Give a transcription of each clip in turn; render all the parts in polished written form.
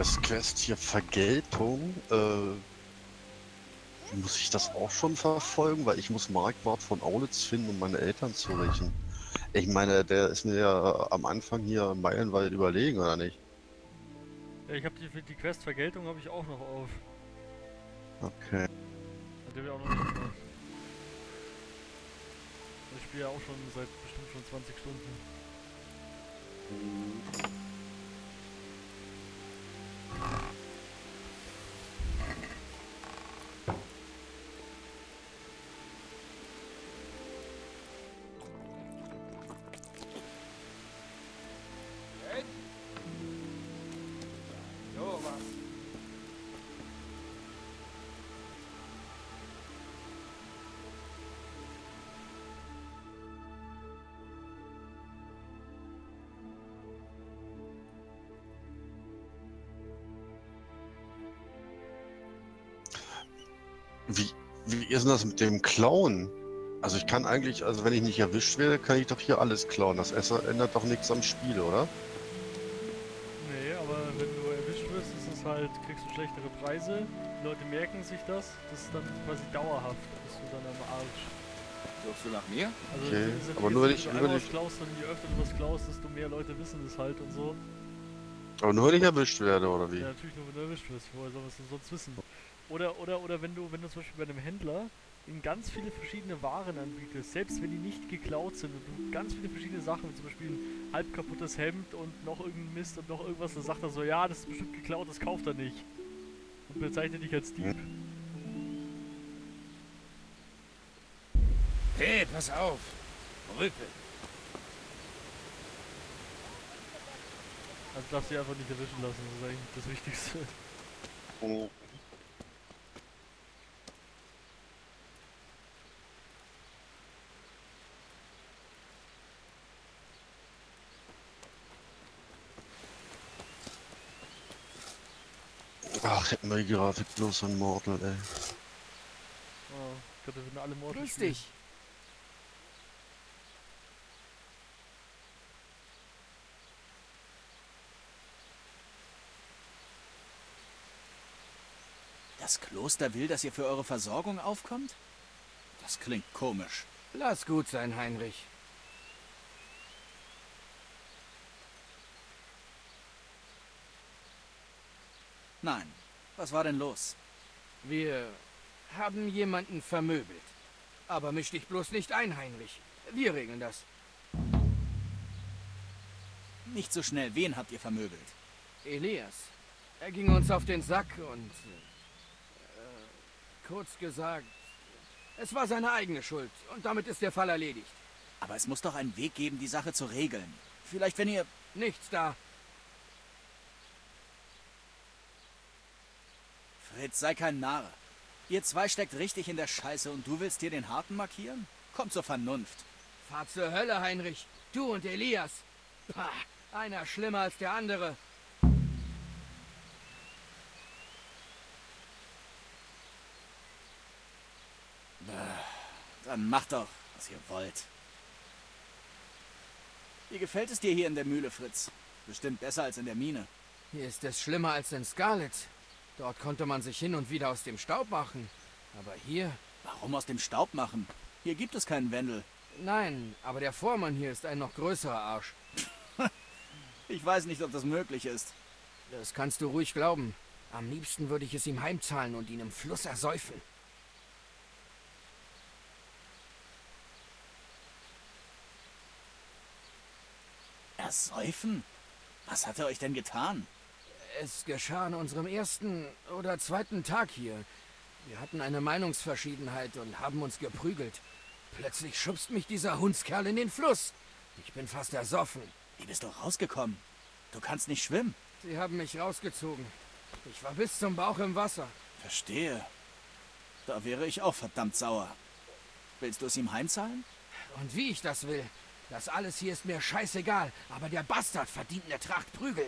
das Quest hier Vergeltung, muss ich das auch schon verfolgen? Weil ich muss Marquardt von Aulitz finden, um meine Eltern zu rächen. Ich meine, der ist mir ja am Anfang hier meilenweit überlegen, oder nicht? Ja, ich habe die Quest Vergeltung habe ich auch noch auf. Okay. Die habe ich auch noch nicht gemacht. Ich spiele ja auch schon seit bestimmt schon 20 Stunden. So was. Wie, wie ist denn das mit dem Klauen? Also ich kann eigentlich, also wenn ich nicht erwischt werde, kann ich doch hier alles klauen. Das ändert doch nichts am Spiel, oder? Nee, aber wenn du erwischt wirst, ist es halt, kriegst du schlechtere Preise. Die Leute merken sich das. Das ist dann quasi dauerhaft. Da bist du dann am Arsch. Suchst du nach mir? Also Okay, sind aber jetzt, nur wenn wenn ich, du nur einmal wenn was ich, klaust und je öfter du was klaust, desto mehr Leute wissen es halt und so. aber nur wenn ich erwischt werde, oder wie? Ja, natürlich nur, wenn du erwischt wirst. Woher soll man es denn sonst wissen? Oder wenn du zum Beispiel bei einem Händler ihm ganz viele verschiedene Waren anbietest, selbst wenn die nicht geklaut sind und du ganz viele verschiedene Sachen, wie zum Beispiel ein halb kaputtes Hemd und noch irgendein Mist und noch irgendwas, dann sagt er so, ja, das ist bestimmt geklaut, das kauft er nicht. Und bezeichnet dich als Dieb. Hey, pass auf. Rüpel. Also darfst du dich einfach nicht erwischen lassen, das ist eigentlich das Wichtigste. Oh. Ach, hätten wir die Grafik bloß an Mortal, ey. Oh, ich glaube, wir würden alle Morde Grüß spielen. dich. Das Kloster will, dass ihr für eure Versorgung aufkommt? Das klingt komisch. Lass gut sein, Heinrich. Nein. Was war denn los? Wir haben jemanden vermöbelt. Aber misch dich bloß nicht ein, Heinrich. Wir regeln das. Nicht so schnell. Wen habt ihr vermöbelt? Elias. Er ging uns auf den Sack und... kurz gesagt... Es war seine eigene Schuld. Und damit ist der Fall erledigt. Aber es muss doch einen Weg geben, die Sache zu regeln. Vielleicht, wenn ihr... Nichts da. Fritz, sei kein Narr. Ihr zwei steckt richtig in der Scheiße und du willst dir den Harten markieren? Kommt zur Vernunft. Fahr zur Hölle, Heinrich. Du und Elias. Pah, einer schlimmer als der andere. Dann macht doch, was ihr wollt. Wie gefällt es dir hier in der Mühle, Fritz? Bestimmt besser als in der Mine. Hier ist es schlimmer als in Scarlet. Dort konnte man sich hin und wieder aus dem Staub machen. Aber hier... Warum aus dem Staub machen? Hier gibt es keinen Wendel. Nein, aber der Vormann hier ist ein noch größerer Arsch. Ich weiß nicht, ob das möglich ist. Das kannst du ruhig glauben. Am liebsten würde ich es ihm heimzahlen und ihn im Fluss ersäufen. Ersäufen? Was hat er euch denn getan? Es geschah an unserem ersten oder zweiten Tag hier. Wir hatten eine Meinungsverschiedenheit und haben uns geprügelt. Plötzlich schubst mich dieser Hundskerl in den Fluss. Ich bin fast ersoffen. Wie bist du rausgekommen? Du kannst nicht schwimmen. Sie haben mich rausgezogen. Ich war bis zum Bauch im Wasser. Verstehe. Da wäre ich auch verdammt sauer. Willst du es ihm heimzahlen? Und wie ich das will. Das alles hier ist mir scheißegal, aber der Bastard verdient eine Tracht Prügel.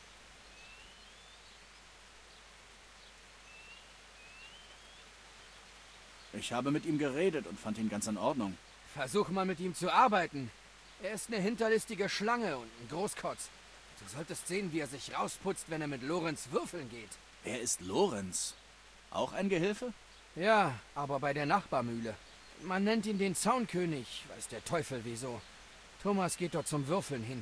Ich habe mit ihm geredet und fand ihn ganz in Ordnung. Versuch mal mit ihm zu arbeiten. Er ist eine hinterlistige Schlange und ein Großkotz. Du solltest sehen, wie er sich rausputzt, wenn er mit Lorenz würfeln geht. Wer ist Lorenz? Auch ein Gehilfe? Ja, aber bei der Nachbarmühle. Man nennt ihn den Zaunkönig, weiß der Teufel wieso. Thomas geht dort zum Würfeln hin.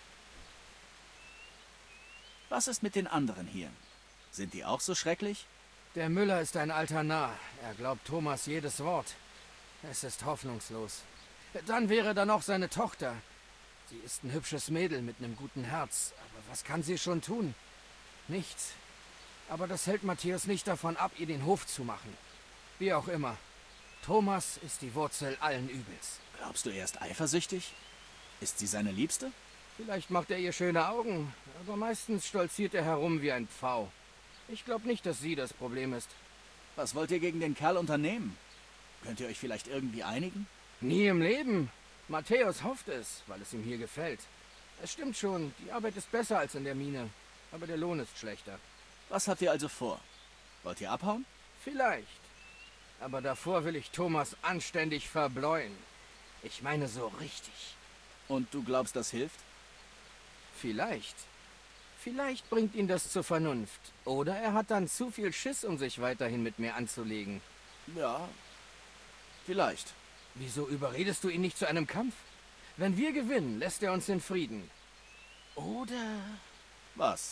Was ist mit den anderen hier? Sind die auch so schrecklich? Der Müller ist ein alter Narr. Er glaubt Thomas jedes Wort. Es ist hoffnungslos. Dann wäre da noch seine Tochter. Sie ist ein hübsches Mädel mit einem guten Herz. Aber was kann sie schon tun? Nichts. Aber das hält Matthäus nicht davon ab, ihr den Hof zu machen. Wie auch immer. Thomas ist die Wurzel allen Übels. Glaubst du, er ist eifersüchtig? Ist sie seine Liebste? Vielleicht macht er ihr schöne Augen, aber meistens stolziert er herum wie ein Pfau. Ich glaube nicht, dass sie das Problem ist. Was wollt ihr gegen den Kerl unternehmen? Könnt ihr euch vielleicht irgendwie einigen? Nie im Leben. Matthäus hofft es, weil es ihm hier gefällt. Es stimmt schon, die Arbeit ist besser als in der Mine, aber der Lohn ist schlechter. Was habt ihr also vor? Wollt ihr abhauen? Vielleicht. Aber davor will ich Thomas anständig verbleuen. Ich meine so richtig. Und du glaubst, das hilft? Vielleicht. Vielleicht bringt ihn das zur Vernunft. Oder er hat dann zu viel Schiss, um sich weiterhin mit mir anzulegen. Ja, vielleicht. Wieso überredest du ihn nicht zu einem Kampf? Wenn wir gewinnen, lässt er uns in Frieden. Oder... Was?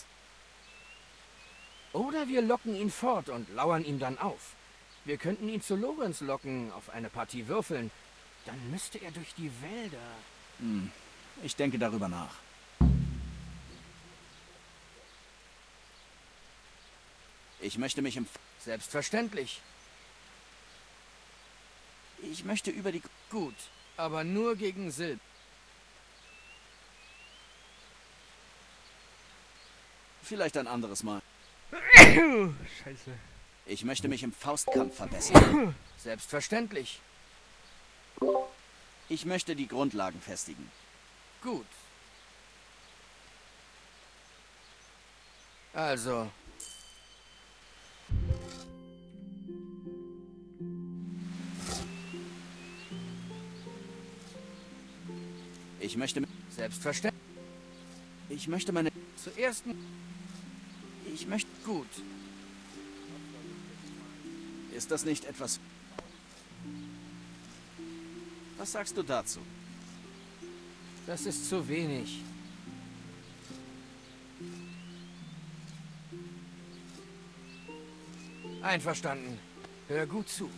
Oder wir locken ihn fort und lauern ihm dann auf. Wir könnten ihn zu Lorenz locken, auf eine Partie würfeln. Dann müsste er durch die Wälder. Ich denke darüber nach. Ich möchte mich Selbstverständlich. Ich möchte über die... Gut, aber nur gegen Silb. Vielleicht ein anderes Mal. Scheiße. Ich möchte mich im Faustkampf verbessern. Selbstverständlich. Ich möchte die Grundlagen festigen. Gut. Also... Ich möchte... Selbstverständlich. Ich möchte meine... Zuerst... Ich möchte... Gut. Ist das nicht etwas... Was sagst du dazu? Das ist zu wenig. Einverstanden. Hör gut zu.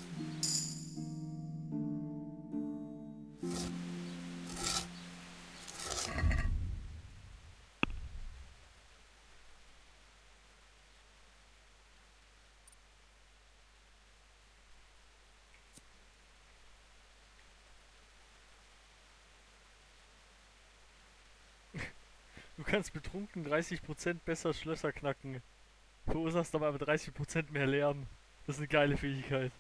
Du kannst betrunken 30% besser Schlösser knacken. Verursachst aber 30% mehr Lärm. Das ist eine geile Fähigkeit.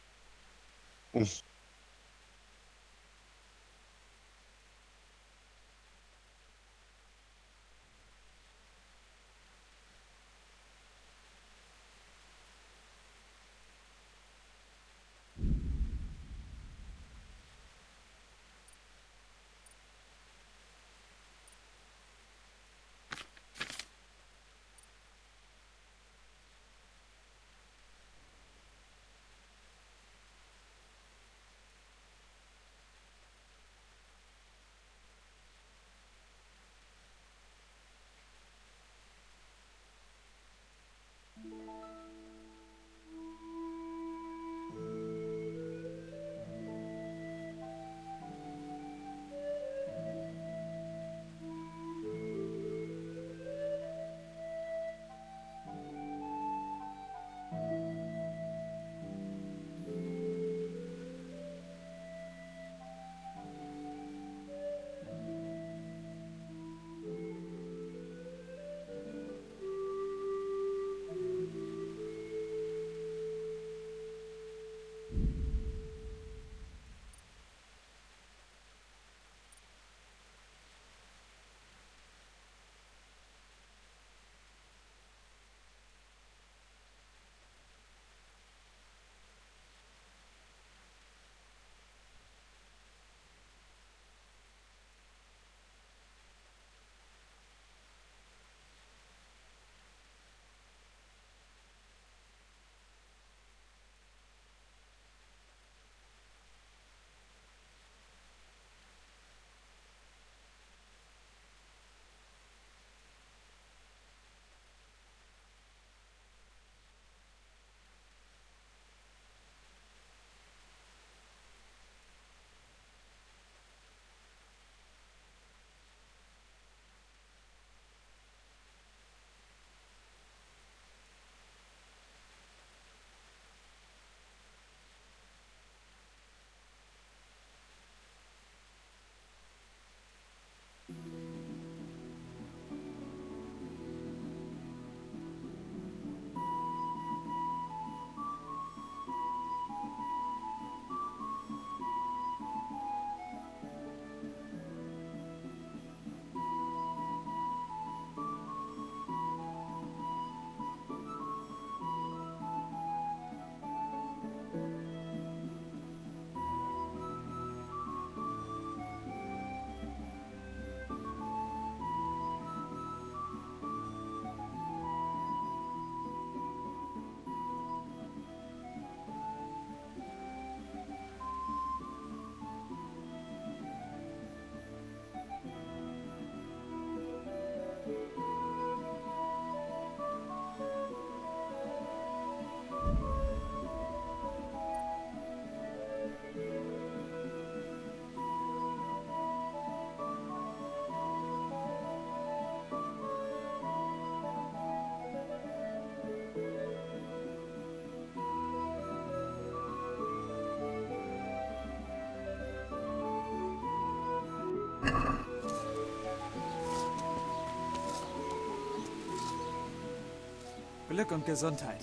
Glück und Gesundheit.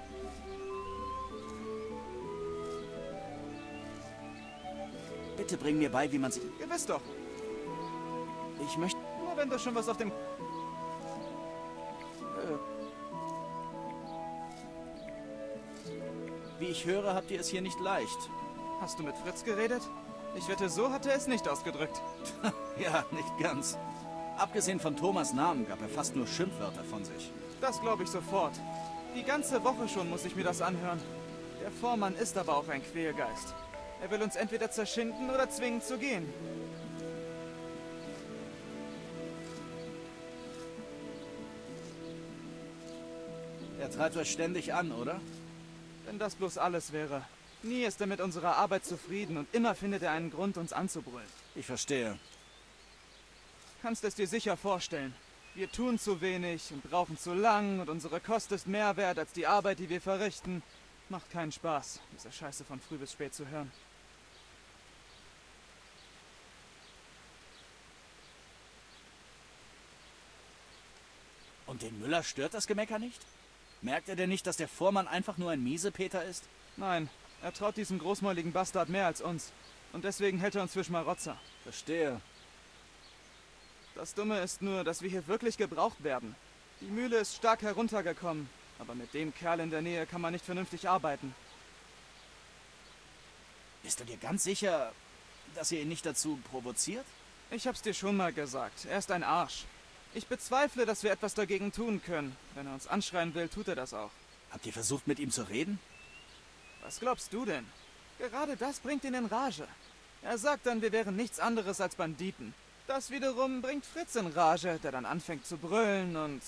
Bitte bring mir bei, wie man sie... Gewiss doch. Ich möchte... Nur wenn du schon was auf dem... Wie ich höre, habt ihr es hier nicht leicht. Hast du mit Fritz geredet? Ich wette, so hat er es nicht ausgedrückt. Ja, nicht ganz. Abgesehen von Thomas' Namen gab er fast nur Schimpfwörter von sich. Das glaube ich sofort. Die ganze Woche schon muss ich mir das anhören. Der Vormann ist aber auch ein Quälgeist. Er will uns entweder zerschinden oder zwingen zu gehen. Er treibt euch ständig an, oder? Wenn das bloß alles wäre. Nie ist er mit unserer Arbeit zufrieden und immer findet er einen Grund, uns anzubrüllen. Ich verstehe. Kannst es dir sicher vorstellen. Wir tun zu wenig und brauchen zu lang und unsere Kost ist mehr wert als die Arbeit, die wir verrichten. Macht keinen Spaß, diese Scheiße von früh bis spät zu hören. Und den Müller stört das Gemecker nicht? Merkt er denn nicht, dass der Vormann einfach nur ein Miesepeter ist? Nein, er traut diesem großmäuligen Bastard mehr als uns. Und deswegen hält er uns für Schmarotzer. Verstehe. Das Dumme ist nur, dass wir hier wirklich gebraucht werden. Die Mühle ist stark heruntergekommen, aber mit dem Kerl in der Nähe kann man nicht vernünftig arbeiten. Bist du dir ganz sicher, dass ihr ihn nicht dazu provoziert? Ich hab's dir schon mal gesagt, er ist ein Arsch. Ich bezweifle, dass wir etwas dagegen tun können. Wenn er uns anschreien will, tut er das auch. Habt ihr versucht, mit ihm zu reden? Was glaubst du denn? Gerade das bringt ihn in Rage. Er sagt dann, wir wären nichts anderes als Banditen. Das wiederum bringt Fritz in Rage, der dann anfängt zu brüllen und...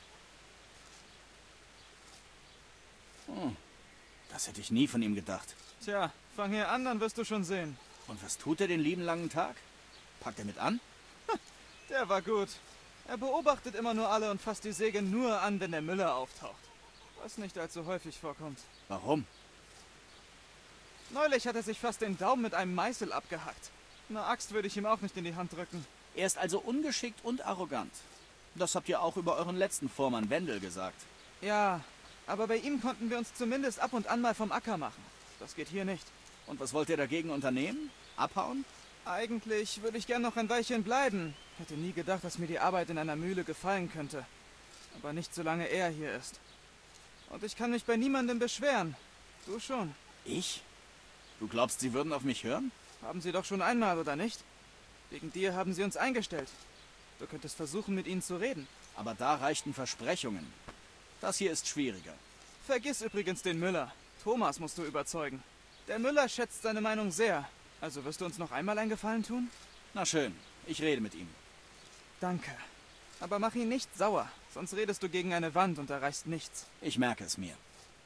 Das hätte ich nie von ihm gedacht. Tja, fang hier an, dann wirst du schon sehen. Und was tut er den lieben langen Tag? Packt er mit an? Der war gut. Er beobachtet immer nur alle und fasst die Säge nur an, wenn der Müller auftaucht. Was nicht allzu häufig vorkommt. Warum? Neulich hat er sich fast den Daumen mit einem Meißel abgehackt. Eine Axt würde ich ihm auch nicht in die Hand drücken. Er ist also ungeschickt und arrogant. Das habt ihr auch über euren letzten Vormann Wendel gesagt. Ja, aber bei ihm konnten wir uns zumindest ab und an mal vom Acker machen. Das geht hier nicht. Und was wollt ihr dagegen unternehmen? Abhauen? Eigentlich würde ich gern noch ein Weilchen bleiben. Hätte nie gedacht, dass mir die Arbeit in einer Mühle gefallen könnte. Aber nicht solange er hier ist. Und ich kann mich bei niemandem beschweren. Du schon. Ich? Du glaubst, sie würden auf mich hören? Haben sie doch schon einmal, oder nicht? Wegen dir haben sie uns eingestellt. Du könntest versuchen, mit ihnen zu reden. Aber da reichten Versprechungen. Das hier ist schwieriger. Vergiss übrigens den Müller. Thomas musst du überzeugen. Der Müller schätzt seine Meinung sehr. Also wirst du uns noch einmal einen Gefallen tun? Na schön, ich rede mit ihm. Danke. Aber mach ihn nicht sauer, sonst redest du gegen eine Wand und erreichst nichts. Ich merke es mir.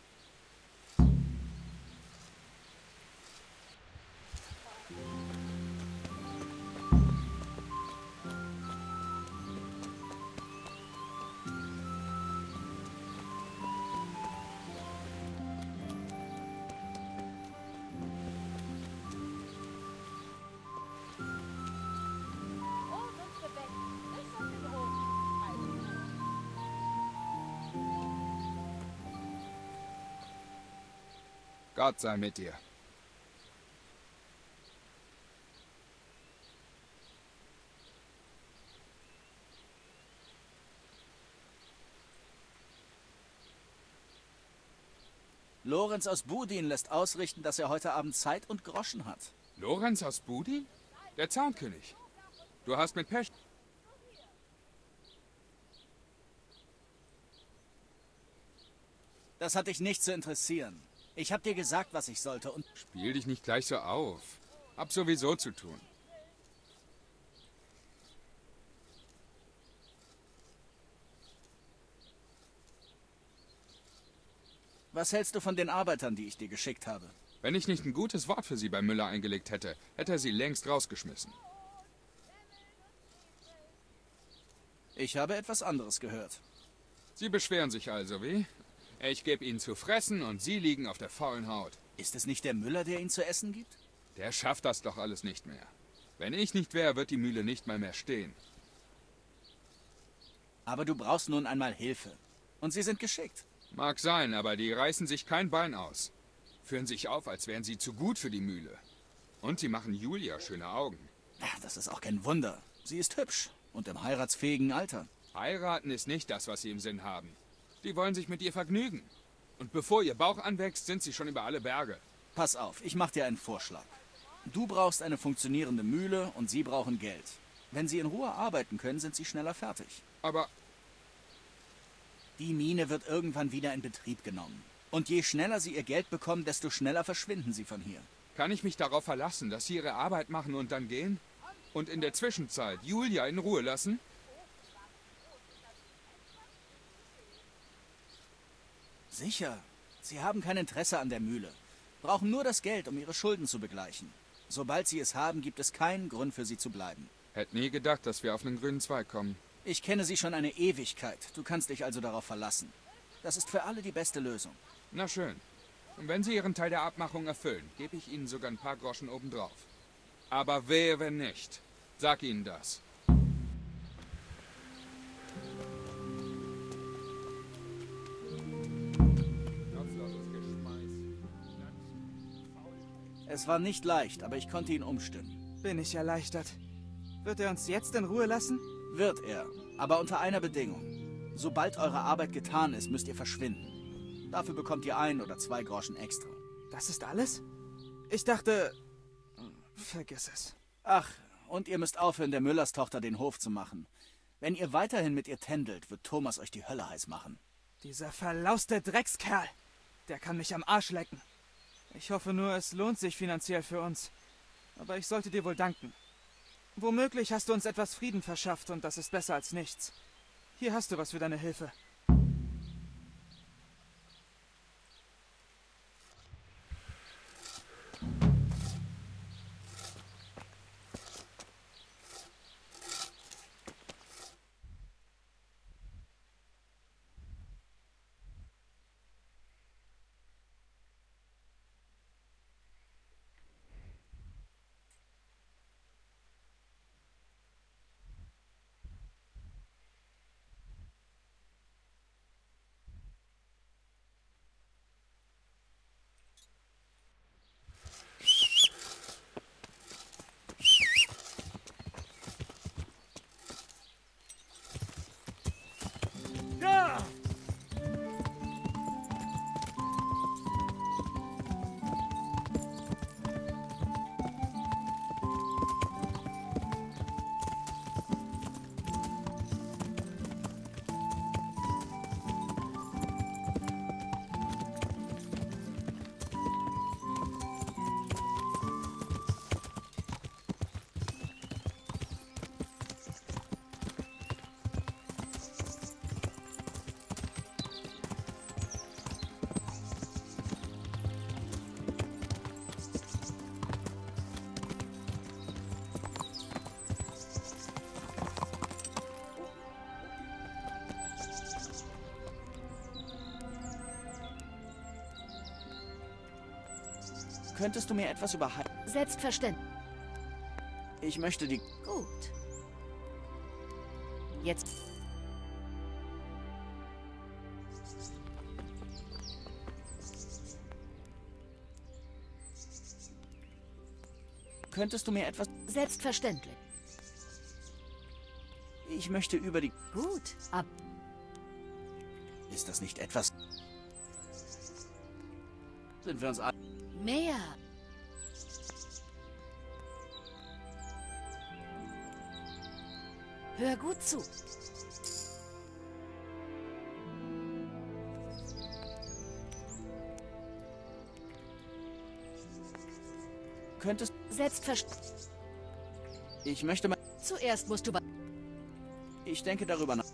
Gott sei mit dir. Lorenz aus Budin lässt ausrichten, dass er heute Abend Zeit und Groschen hat. Lorenz aus Budin? Der Zaunkönig. Du hast mit Pech... Das hat dich nicht zu interessieren. Ich hab dir gesagt, was ich sollte und... Spiel dich nicht gleich so auf. Hab sowieso zu tun. Was hältst du von den Arbeitern, die ich dir geschickt habe? Wenn ich nicht ein gutes Wort für sie bei Müller eingelegt hätte, hätte er sie längst rausgeschmissen. Ich habe etwas anderes gehört. Sie beschweren sich also, wie? Ich gebe ihnen zu fressen und sie liegen auf der faulen Haut. Ist es nicht der Müller, der ihnen zu essen gibt? Der schafft das doch alles nicht mehr. Wenn ich nicht wäre, wird die Mühle nicht mal mehr stehen. Aber du brauchst nun einmal Hilfe. Und sie sind geschickt. Mag sein, aber die reißen sich kein Bein aus. Führen sich auf, als wären sie zu gut für die Mühle. Und sie machen Julia schöne Augen. Ach, das ist auch kein Wunder. Sie ist hübsch und im heiratsfähigen Alter. Heiraten ist nicht das, was sie im Sinn haben. Die wollen sich mit ihr vergnügen. Und bevor ihr Bauch anwächst, sind sie schon über alle Berge. Pass auf, ich mach dir einen Vorschlag. Du brauchst eine funktionierende Mühle und sie brauchen Geld. Wenn sie in Ruhe arbeiten können, sind sie schneller fertig. Aber Die Mine wird irgendwann wieder in Betrieb genommen. Und je schneller sie ihr Geld bekommen, desto schneller verschwinden sie von hier. kann ich mich darauf verlassen, dass sie ihre Arbeit machen und dann gehen? Und in der Zwischenzeit Julia in Ruhe lassen? Sicher. Sie haben kein Interesse an der Mühle. Brauchen nur das Geld, um ihre Schulden zu begleichen. Sobald sie es haben, gibt es keinen Grund für sie zu bleiben. Hätte nie gedacht, dass wir auf einen grünen Zweig kommen. Ich kenne sie schon eine Ewigkeit. Du kannst dich also darauf verlassen. Das ist für alle die beste Lösung. Na schön. Und wenn sie ihren Teil der Abmachung erfüllen, gebe ich ihnen sogar ein paar Groschen obendrauf. Aber wehe, wenn nicht. Sag ihnen das. Es war nicht leicht, aber ich konnte ihn umstimmen. Bin ich erleichtert. Wird er uns jetzt in Ruhe lassen? Wird er, aber unter einer Bedingung. Sobald eure Arbeit getan ist, müsst ihr verschwinden. Dafür bekommt ihr 1 oder 2 Groschen extra. Das ist alles? Ich dachte... Vergiss es. Ach, und ihr müsst aufhören, der Müllerstochter den Hof zu machen. Wenn ihr weiterhin mit ihr tändelt, wird Thomas euch die Hölle heiß machen. Dieser verlauste Dreckskerl. Der kann mich am Arsch lecken. Ich hoffe nur, es lohnt sich finanziell für uns. Aber ich sollte dir wohl danken. Womöglich hast du uns etwas Frieden verschafft und das ist besser als nichts. Hier hast du was für deine Hilfe. Könntest du mir etwas über Selbstverständlich. Ich möchte die... Gut. Jetzt. Könntest du mir etwas... Selbstverständlich. Ich möchte über die... Gut. Ab. Ist das nicht etwas... Sind wir uns alle... Mehr. Hör gut zu. Könntest... Selbstverständlich. Ich möchte mal... Zuerst musst du... Ich denke darüber nach.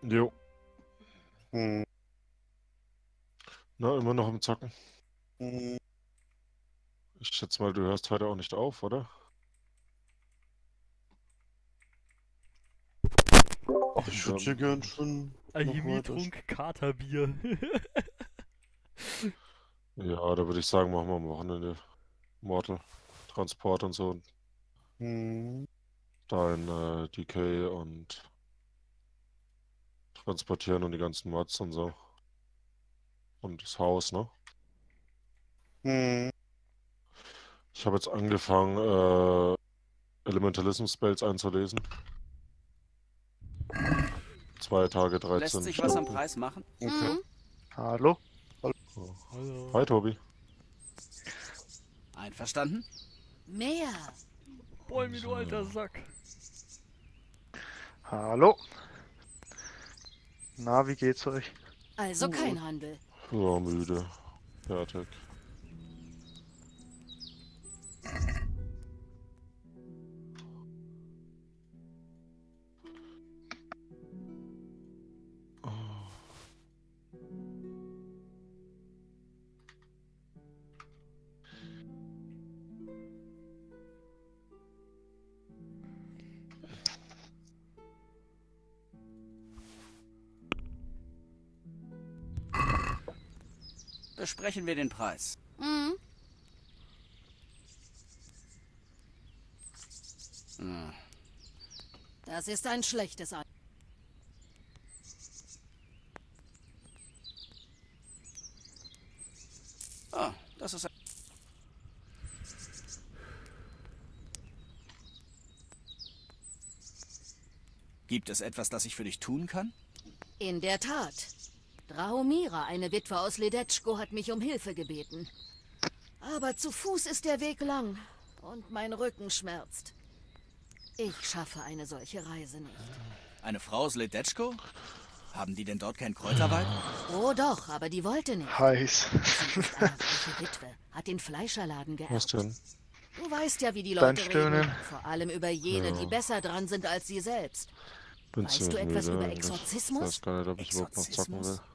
Jo. Hm. Na, immer noch im Zocken. Hm. Ich schätze mal, du hörst heute auch nicht auf, oder? Ach, ich würde hier gern schon noch weiter. Alchemietrunk, Katerbier. Ja, da würde ich sagen, machen wir am Wochenende Mortal, Transport und so. Hm. Da in DK und transportieren und die ganzen Mods und so. Und das Haus, ne? Hm. Ich habe jetzt angefangen, Elementalism-Spells einzulesen. 2 Tage, 13 Lässt sich was am Stunden. Preis machen? Okay. Hallo? Hallo. Hi, Tobi. Einverstanden? Mehr. Bäumi, du alter Sack. Hallo? Na, wie geht's euch? Also kein Handel. Ja, müde. Fertig. Besprechen wir den Preis. Hm? Hm. Das ist ein schlechtes An. Ah, das ist... Gibt es etwas, das ich für dich tun kann? In der Tat. Drahomira, eine Witwe aus Ledetschko, hat mich um Hilfe gebeten. Aber zu Fuß ist der Weg lang und mein Rücken schmerzt. Ich schaffe eine solche Reise nicht. Eine Frau aus Ledetschko? Haben die denn dort keinen Kräuterwald? Oh doch, aber die wollte nicht. Heiß. Sie ist eine reiche Witwe, hat den Fleischerladen Was geerbt. denn? Du weißt ja, wie die Beim Leute Stöhnen. reden. Vor allem über jene, Ja. die besser dran sind als sie selbst. Bin Weißt ziemlich du etwas müde über eigentlich. Exorzismus? Ich weiß gar nicht, ob ich überhaupt noch zocken will. Exorzismus?